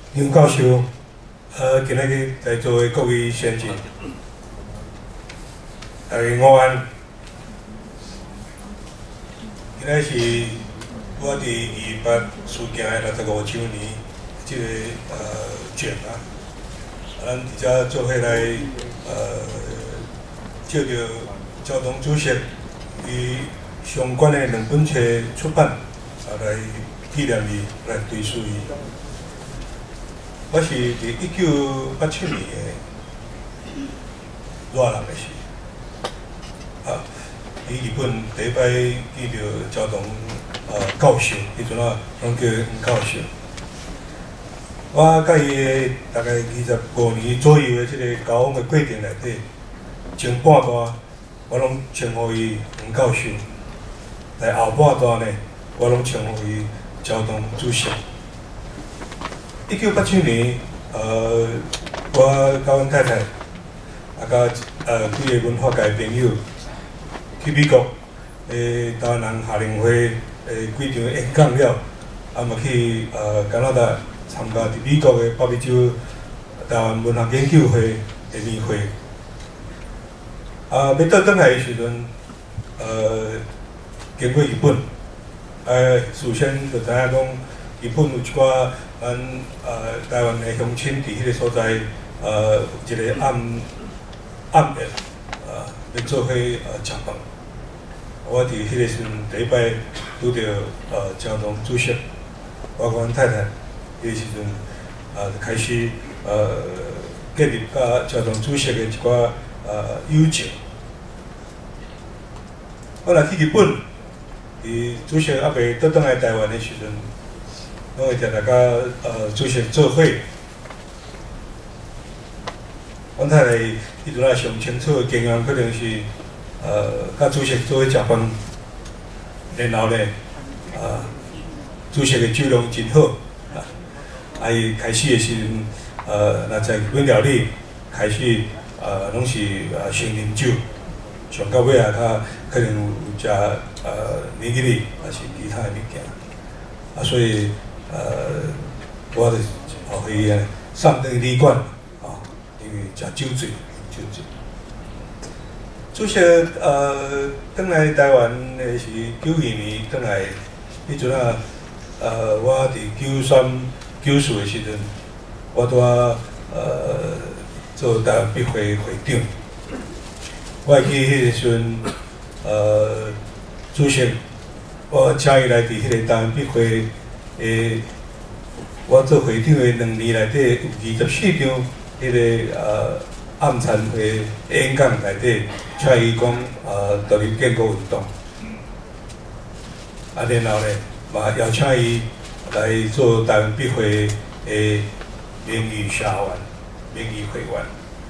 杨教授，今仔日在座的各位先进，大家午安。今仔是我伫2月事件的65周年，即个奖啊，咱伫遮做伙来借着交通主席伊相关的2本册出版来纪念伊，来追思伊。我是伫1987年的热人的时，伫日本第一摆见到交通教授，迄阵啊，拢叫黄教授。我甲伊大概25年左右的即个交往的过程内底，前半段我拢称呼伊黄教授，在后半段呢，我拢称呼伊交通主席。1987年，我甲阮太太，甲几个文化界朋友去美国，台湾人夏令会几场演讲了，嘛去加拿大参加伫美国的北美洲台湾文学研究会的年会。要倒来的时阵，经过日本，事先就知影讲，日本有一寡咱台湾的乡亲伫迄个所在，有一个暗夜，要做伙食饭。我伫迄个时阵第一摆拄着交通主席，我甲阮太太，迄个时阵就开始建立甲交通主席的一寡友情。我若去日本，伫主席还未倒转来台湾的时阵，拢会定定甲主席做伙。阮太太迄阵啊上清楚的经验，可能是甲主席做伙食饭，然后呢，主席的酒量真好，伊开始的时阵，若在日本料理开始，拢是先啉酒，上到尾啊，较可能有食年纪里，还是其他的物件，所以我就予伊送回旅馆，因为食酒醉，酒醉。主席转来台湾的是92年转来，迄阵啊，我伫93、94的时阵，我拄做台湾笔会会长。我会记迄个时阵，主席我请伊来伫迄个台湾笔会我做会长的2年内底有24场迄个暗餐会演讲内底，请伊讲独立建国运动，然后呢，嘛邀请伊来做台湾笔会的名誉社员、名誉会员。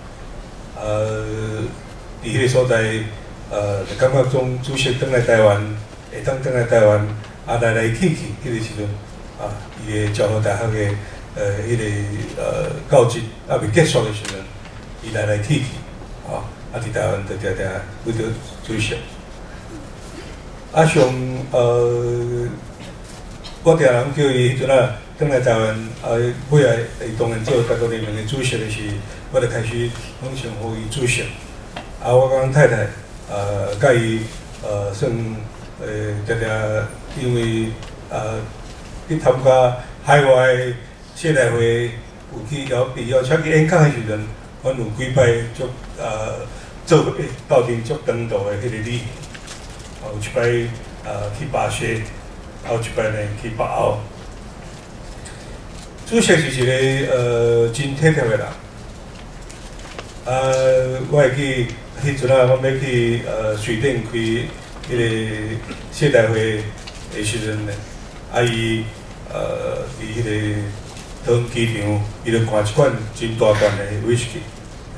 伫迄个所在，就感觉讲主席转来台湾，会当转来台湾，来来去去，迄个时阵，伊个交流大学的迄个教职未结束的时阵，伊来来去去，伫台湾就定定为着主席。我定人叫伊迄阵啊，转来台湾，尾来当然做台国联盟的主席的时，我就开始拢称呼伊主席。我甲阮太太，甲伊算定定，因为去参加海外的世代会，有去邀请去演讲的时阵，阮有几摆足做伙斗阵足长途的迄个旅行，有一摆去巴西，有一摆呢去北欧。主席是一个真体贴的人。我会记迄阵啊，我要去瑞典开迄个世代会的时阵呢，伊伫迄个桃园机场，伊就灌一罐真大罐的威士忌。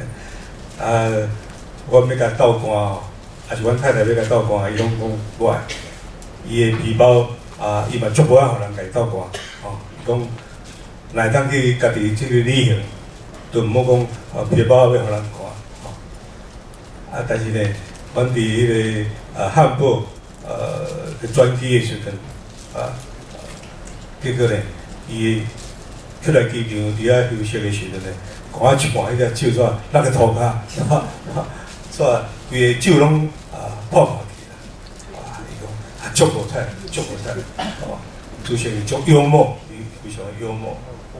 我要甲倒灌还是阮太太要甲倒灌，伊拢讲我爱。伊的皮包伊嘛足无爱互人甲伊倒灌，伊讲若当去家己即个旅行，就毋好讲皮包要互人看。但是呢，阮伫迄个汉堡转机的时阵，结果呢，伊出来机场伫遐休息的时阵呢，赶一半迄个酒煞落个涂骹，煞规个酒拢破破去啦。哇！伊讲足无彩，足无彩，主席伊足幽默，伊非常幽默。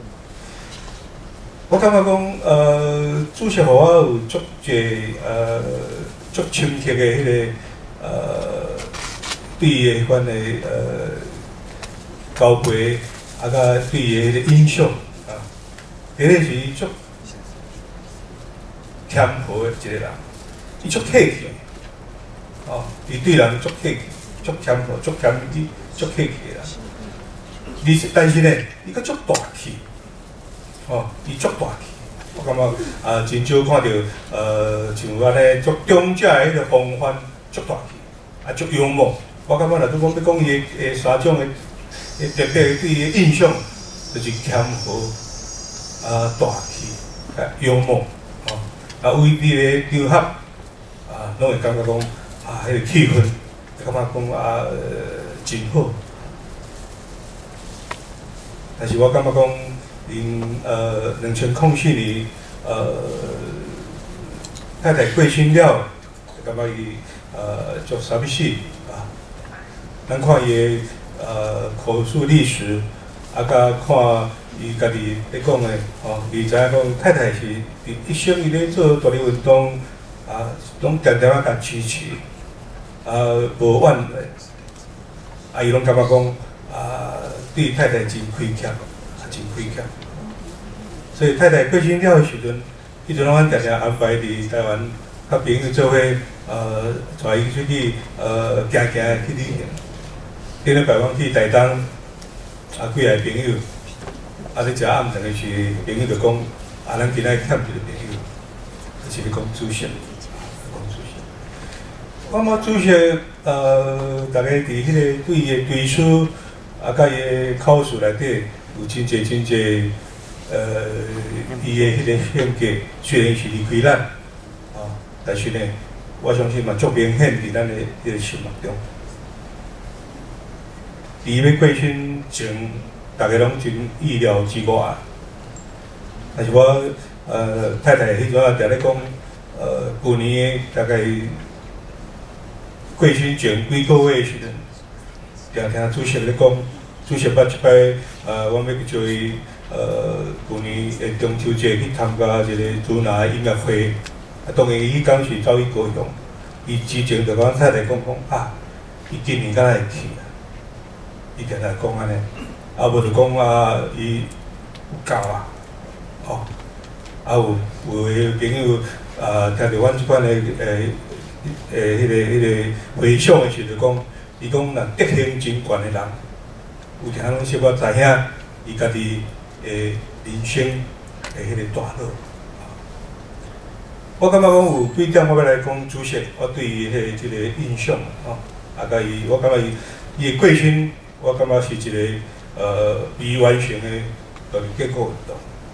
我感觉讲，主席互我有足侪足深刻的迄个对伊的迄款的交陪，甲对伊的迄个印象啊，第一是伊足谦和的一个人，伊足客气的，伊对人足客气，足谦和，足谦虚，足客气的人。但是呢，伊阁足大气。伊足大气，我感觉真少看到像安尼足中者的迄个风范，足大气，足幽默。我感觉若拄讲要讲伊的三种的特别对伊的印象，就是谦和、大气、幽默，为你的场合拢会感觉讲迄个气氛，感觉讲真好。但是我感觉讲。因2004年，太太过身了，就感觉伊足傻逼死啊！咱看伊口述历史，甲看伊家己咧讲的，伊知影讲太太是一生伊咧做大力运动，拢常常甲支持，无怨的，伊拢感觉讲对太太真亏欠。真亏欠，所以太太过身了的时阵，迄阵阮常常安排伫台湾甲朋友做伙，带伊出去行行去旅行。顶礼拜阮去台东，几个朋友，咧食暗顿的时，朋友就讲，咱今仔欠一个朋友，就是咧讲主席，讲主席。我感觉主席，大家伫迄个对伊的对书，甲伊的口述内底。有真侪真侪，伊的迄个性格虽然是离开咱，但是呢，我相信嘛足明显伫咱的迄个心目中。伫要过身前，大家拢真意料之外。但是我太太迄阵也常咧讲，旧年大概过身前几个月的时阵，常听主席咧讲。主席捌一摆，我要去做伊，旧年的中秋节去参加一个主拿音乐会，当然伊迄天是走去高雄，伊之前就甲太太讲伊今年敢若会去啊，伊常常讲安尼，无就讲伊有够有个朋友听着阮即款的迄个回想的时候，讲伊讲若德行真悬的人。有听拢小可知影，伊家己的人生的迄个大路。我感觉讲有几点，我要来讲主席，我对伊即个印象甲伊，我感觉伊的过身，我感觉是一个未完成的大力建国运动。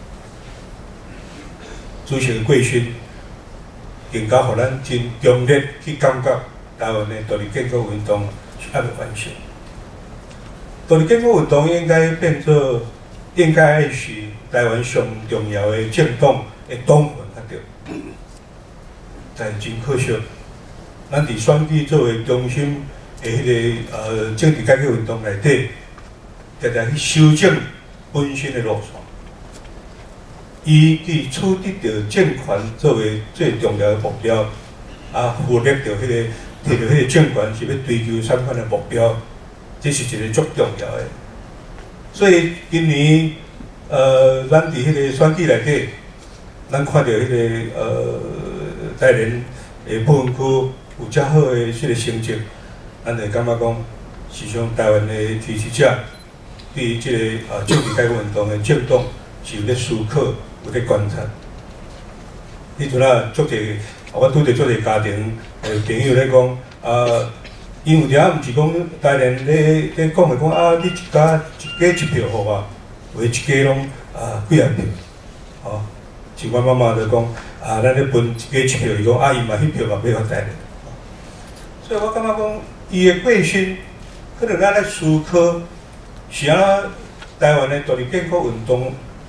主席的过身，更加互咱真强烈去感觉台湾的大力建国运动是还未完成。大力建国运动应该是台湾上重要的政党的党员才对，但真可惜，咱伫选举作为中心的迄个政治改革运动内底，常常去修正本身的路线，伊去取得着政权作为最重要的目标，忽略着迄个摕着迄个政权是要追求啥款的目标。这是一个足重要的，所以今年咱伫迄个选举内底，咱看到迄个台联的部分区有遮好的即个成绩，咱就感觉讲，实际上台湾的支持者对于即个政治改革运动的政党是有咧思考，有咧观察。迄阵足侪，我拄着足侪家庭朋友咧讲因为有毋是讲台联咧讲的讲你一家一票互我，或一家拢几啊票，像阮妈妈就讲咱咧分一家一票，伊讲伊嘛迄票嘛要互台联，所以我感觉讲伊的过身，可能咱咧思考是台湾的大力建国运动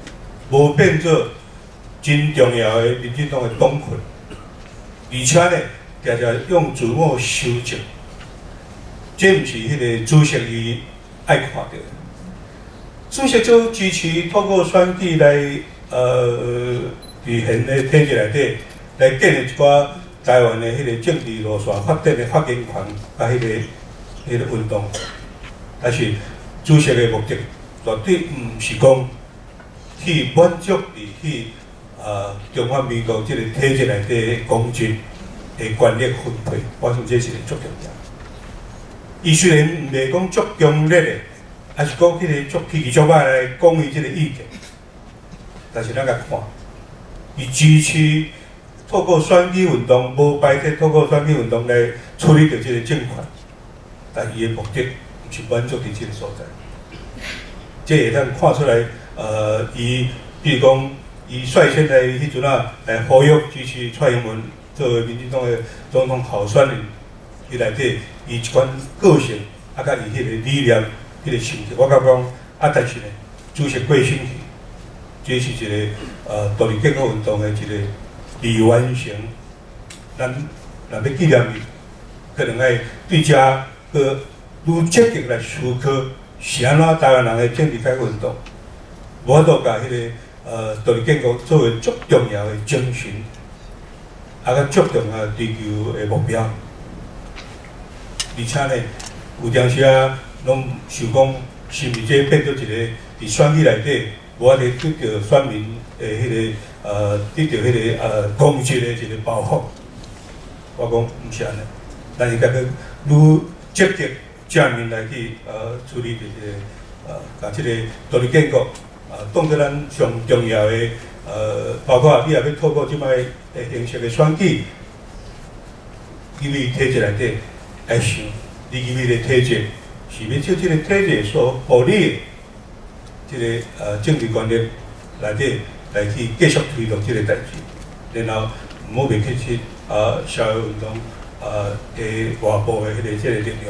无变做真重要的民进党的党棍，而且呢，常常用自我修正，这毋是迄个主席伊爱看到的。主席就支持透过选举来伫现的体制内底来建立一寡台湾的迄个政治路线发展的发言权，甲迄个运动。但是主席的目的绝对毋是讲去满足去中华民国这个体制内底的公职的权力分配，我想这是个足重要。伊虽然毋是讲足强烈的，还是讲迄个足脾气足歹来讲伊这个意见，但是咱甲看，伊支持透过选举运动，无排斥透过选举运动来处理着这个政权，但伊的目的毋是满足伫这个所在。这会当看出来，伊比如讲，伊率先来迄阵啊，来呼吁支持蔡英文作为民进党的总统候选人，伊内底伊一款个性，啊，甲伊迄个理念、迄个性质，我感觉啊，但是呢，主席过身去，这是一个独立建国运动的一个未完成。咱若要纪念伊，可能爱对遮个愈积极来思考。是安怎台湾人的政治改革运动，无法度甲迄个独立建国作为足重要的精神，啊，甲足重要追求的目标。而且呢，有当时啊，拢想讲，是毋是这变做一个伫选举内底，无法度得到选民的迄个得到迄个公职的一个保护。我讲毋是安尼，咱是甲佢愈积极。正面来去处理这个把这个独立建国当作咱上重要的包括你也要透过即摆形式的选举，因为体制内底来想，你因为个体制是要照这个体制所互你的这个政治权力内底来去继续推动这个代志，然后唔好袂去去社会运动的外部的这个力量。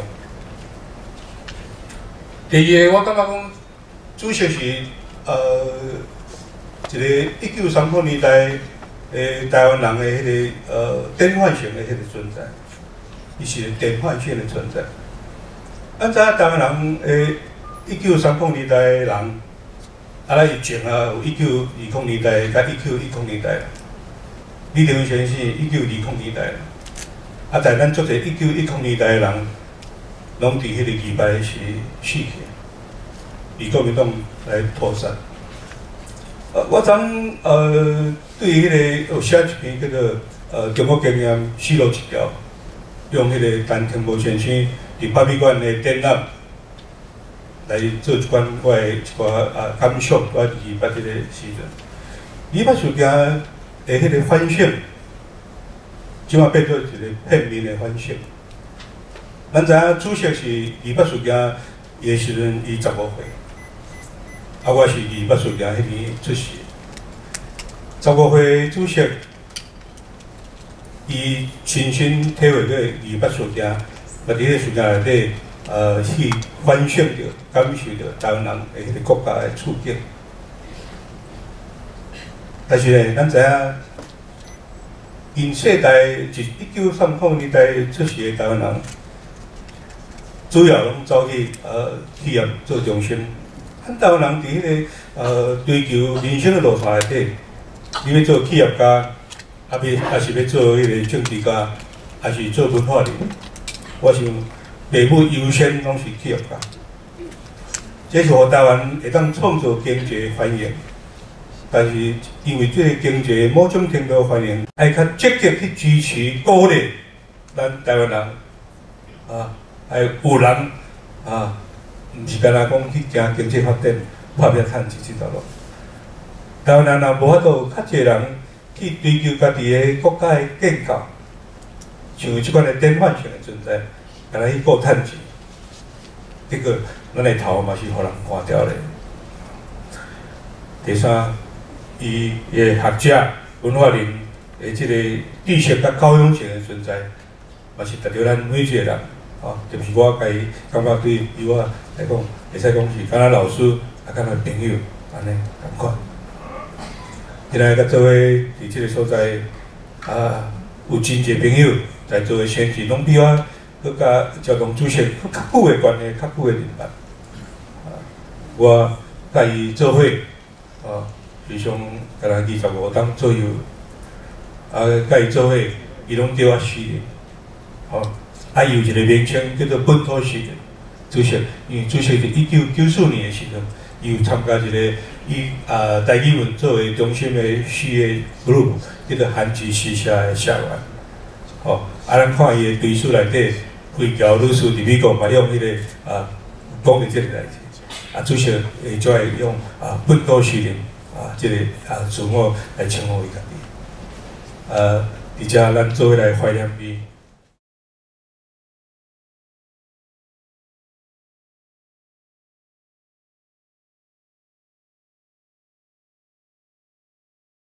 第二个，我感觉讲，主席是一个1930年代台湾人的迄个典范性的迄个存在，伊是典范性的存在。咱知影台湾人1930年代的人，啊，咱以前啊有1920年代甲1910年代，李登辉先生1920年代，啊，但咱足侪1910年代的人。拢伫迄个礼拜时死去，以国民党来屠杀。我昨对迄个有写一篇叫做中国经验4路1条，用迄个陈廷模先生伫北美馆的展览来做一款我的一寡感想，我伫2八迄个时阵，2八事件的迄个反省，即马变做一个片面的反省。咱知影主席是2八事件的时阵，伊15岁，啊，我是2八事件迄年出世。15岁主席，伊亲身体会到2八事件，伫迄个事件内底，去反省着、感受着台湾人的迄个国家的处境。但是呢，咱知影，因世代是1930年代出世的台湾人。主要拢走去企业做中心，咱台湾人伫迄个追求人生的路线内底，你要做企业家，也是要做迄个政治家，还是做文化人。我想父母优先拢是企业家，这是互台湾会当创造经济繁荣。但是因为这个经济某种程度繁荣，爱较积极去支持鼓励咱台湾人啊。还有人毋是干那讲去行经济发展、拍拼趁钱这条路。台湾人若无法度较侪人去追求家己的国家的建构，像即款的典范性的存在，干那去顾趁钱，结果咱的头嘛是互人看掉咧。第三，伊的学者、文化人的即个知识甲教养性的存在，嘛是值得咱每一个人。就是我家己感觉对于我来讲，会使讲是敢若老师，啊敢若朋友安尼同款。 今仔甲做伙伫即个所在有真侪朋友在做伙选举，拢比我佮交通主席较久的关系，较久的人脉。我甲伊做伙，是上大概25档左右，甲伊做伙，伊拢对我4年，伊有一个名称叫做本土4年主席，因为主席是1994年的时阵，伊有参加一个台语文作为中心的4个 group， 叫做韩籍诗社的社员。咱看伊的对书内底，规条律师伫美国嘛用迄个讲的即个代志，主席会怎会用本土4年即个自我来称呼伊家己。而且咱做伙来怀念伊。